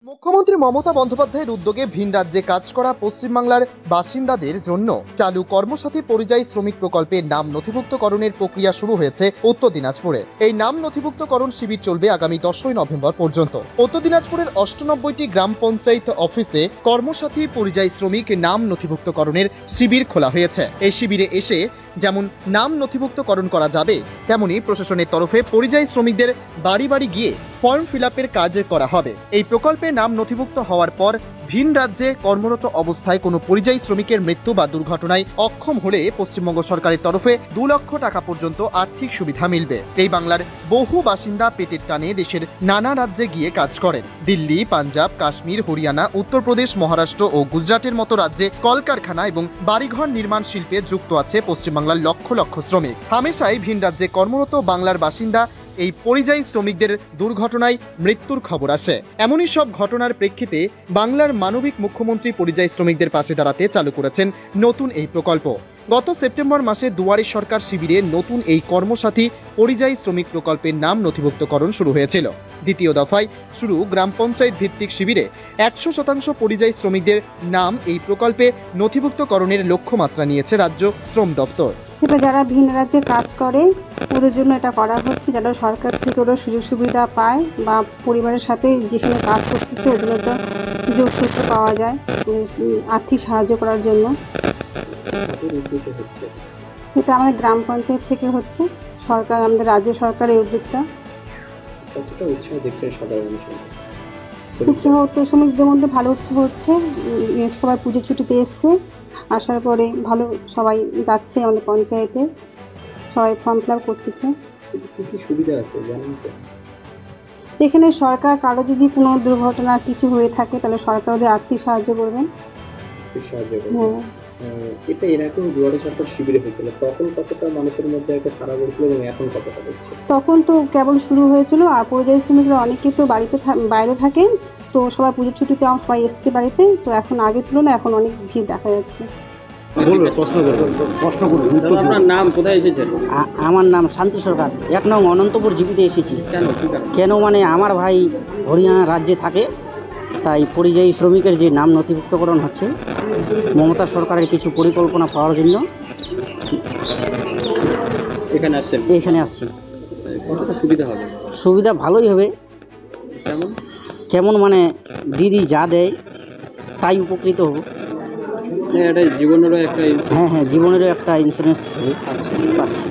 মুখ্যমন্ত্রী মমতা বন্দ্যোপাধ্যায়ের উদ্যোগে ভিন রাজ্যে কাজ করা পশ্চিমবাংলার বাসিন্দাদের জন্য চালু কর্মসাথী পরিযায়ী শ্রমিক প্রকল্পের নাম নথিভুক্তকরণের প্রক্রিয়া শুরু হয়েছে উত্তর দিনাজপুরে। এই নাম নথিভুক্তকরণ শিবির চলবে আগামী 10ই নভেম্বর পর্যন্ত। উত্তর দিনাজপুরের 98টি গ্রাম পঞ্চায়েত অফিসে কর্মসাথী পরিযায়ী শ্রমিক নাম নথিভুক্তকরণের শিবির খোলা হয়েছে। এই শিবিরে এসে যেমন নাম নথিভুক্তকরণ করা যাবে, তেমনি প্রশাসনের তরফে পরিযায়ী শ্রমিকদের বাড়ি বাড়ি গিয়ে ফর্ম ফিল আপের কাজ করা হবে। এই প্রকল্পে নাম নথিভুক্ত হওয়ার পর ভিন রাজ্যে কর্মরত অবস্থায় কোনো পরিযায়ী শ্রমিকের মৃত্যু বা দুর্ঘটনায় অক্ষম হলে পশ্চিমবঙ্গ সরকারের তরফে 2 লক্ষ টাকা পর্যন্ত আর্থিক সুবিধা মিলবে। এই বাংলার বহু বাসিন্দা পেটের টানে দেশের নানা রাজ্যে গিয়ে কাজ করেন। দিল্লি, পাঞ্জাব, কাশ্মীর, হরিয়ানা, উত্তরপ্রদেশ, মহারাষ্ট্র ও গুজরাটের মতো রাজ্যে কলকারখানা এবং বাড়িঘর নির্মাণ শিল্পে যুক্ত আছে পশ্চিমবাংলার লক্ষ লক্ষ শ্রমিক। হামেশাই ভিন রাজ্যে কর্মরত বাংলার বাসিন্দা এই পরিযায়ী শ্রমিকদের দুর্ঘটনায় মৃত্যুর খবর আসে। এমনই সব ঘটনার প্রেক্ষিতে বাংলার মানবিক মুখ্যমন্ত্রী পরিযায়ী শ্রমিকদের পাশে দাঁড়াতে চালু করেছেন নতুন এই প্রকল্প। গত সেপ্টেম্বর মাসে দুয়ারে সরকার শিবিরে নতুন এই কর্মসাথী পরিযায়ী শ্রমিক প্রকল্পের নাম নথিভুক্তকরণ শুরু হয়েছিল। দ্বিতীয় দফায় শুরু গ্রাম পঞ্চায়েত ভিত্তিক শিবিরে 100% পরিযায়ী শ্রমিকদের নাম এই প্রকল্পে নথিভুক্তকরণের লক্ষ্যমাত্রা নিয়েছে রাজ্য শ্রম দপ্তর। এটা যারা ভিন রাজ্যে কাজ করে ওদের জন্য এটা করা হচ্ছে, যারা সরকার থেকে ওরা সুযোগ সুবিধা পায় বা পরিবারের সাথে যেখানে কাজ করতেছে ওদের একটা সুযোগ সুবিধা পাওয়া যায় আর্থিক সাহায্য করার জন্য। এটা আমাদের গ্রাম পঞ্চায়েত থেকে হচ্ছে, সরকার আমাদের রাজ্য সরকারের উদ্যোগটা। উৎসাহ তো শ্রমিকদের মধ্যে ভালো উৎসাহ হচ্ছে। সবাই পুজো ছুটিতে এসছে, আসার পরে ভালো সবাই যাচ্ছে আমাদের পঞ্চায়েতে, সবাই ফর্ম ফিল আপ করতেছে। এখানে সরকার কারো যদি কোনো দুর্ঘটনা কিছু হয়ে থাকে তাহলে সরকার ওদের আর্থিক সাহায্য করবেন। হ্যাঁ, এটা এর আগেও দুয়ারে সরকার শিবিরে হয়েছিল, তখন কতটা মানুষের মধ্যে একটা সারা পড়ছিল এবং এখন কতটা হচ্ছে? তখন তো কেবল শুরু হয়েছিল, আর পরিযায়ী শ্রমিকরা অনেকে তো বাড়িতে বাইরে থাকেন, তো সবাই পুজোর ছুটিতে সবাই এসছে বাড়িতে, তো এখন আগের তুলনায় এখন অনেক ভিড় দেখা যাচ্ছে। আপনার নাম, কোথায় এসেছেন? আমার নাম শান্তি সরকার, 1 নং অনন্তপুর জিপিতে এসেছি। কেন মানে আমার ভাই হরিয়ানা রাজ্যে থাকে, তাই পরিযায়ী শ্রমিকের যে নাম নথিভুক্তকরণ হচ্ছে মমতা সরকারের কিছু পরিকল্পনা পাওয়ার জন্য এখানে আসছি। কতটা সুবিধা হবে? সুবিধা ভালোই হবে। কেমন মানে দিদি যা দেয় তাই উপকৃত হব। এটা জীবনেরও একটা হ্যাঁ, জীবনেরও একটা ইন্স্যুরেন্স পাচ্ছি।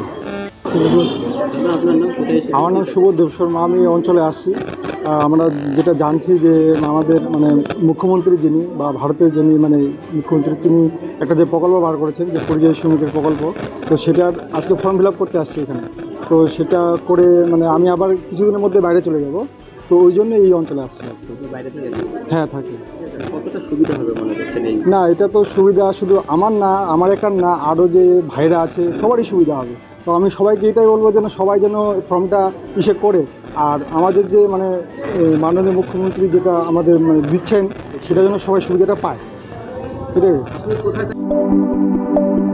আপনার নাম, কোথায়? আমার নাম সুবোধ দেবশর্মা। আমি এই অঞ্চলে আসছি। আমরা যেটা জানছি যে আমাদের মানে মুখ্যমন্ত্রী যিনি বা ভারতের যিনি মানে মুখ্যমন্ত্রী, তিনি একটা যে প্রকল্প বার করেছেন যে পরিযায়ী শ্রমিকের প্রকল্প, তো সেটা আজকে ফর্ম ফিল আপ করতে আসছি এখানে। তো সেটা করে মানে আমি আবার কিছুদিনের মধ্যে বাইরে চলে যাব, তো ওই জন্য এই অঞ্চলে আসছি। বাইরে থেকে? হ্যাঁ, থাকি। কতটা সুবিধা হবে মনে করছেন? না, এটা তো সুবিধা শুধু আমার না, আমার একার না, আরও যে ভাইরা আছে সবারই সুবিধা হবে। তো আমি সবাইকে এটাই বলবো যেন সবাই যেন ফর্মটা করে, আর আমাদের যে মানে মাননীয় মুখ্যমন্ত্রী যেটা আমাদের মানে দিচ্ছেন সেটা যেন সবাই সুবিধাটা পায়, এটাই।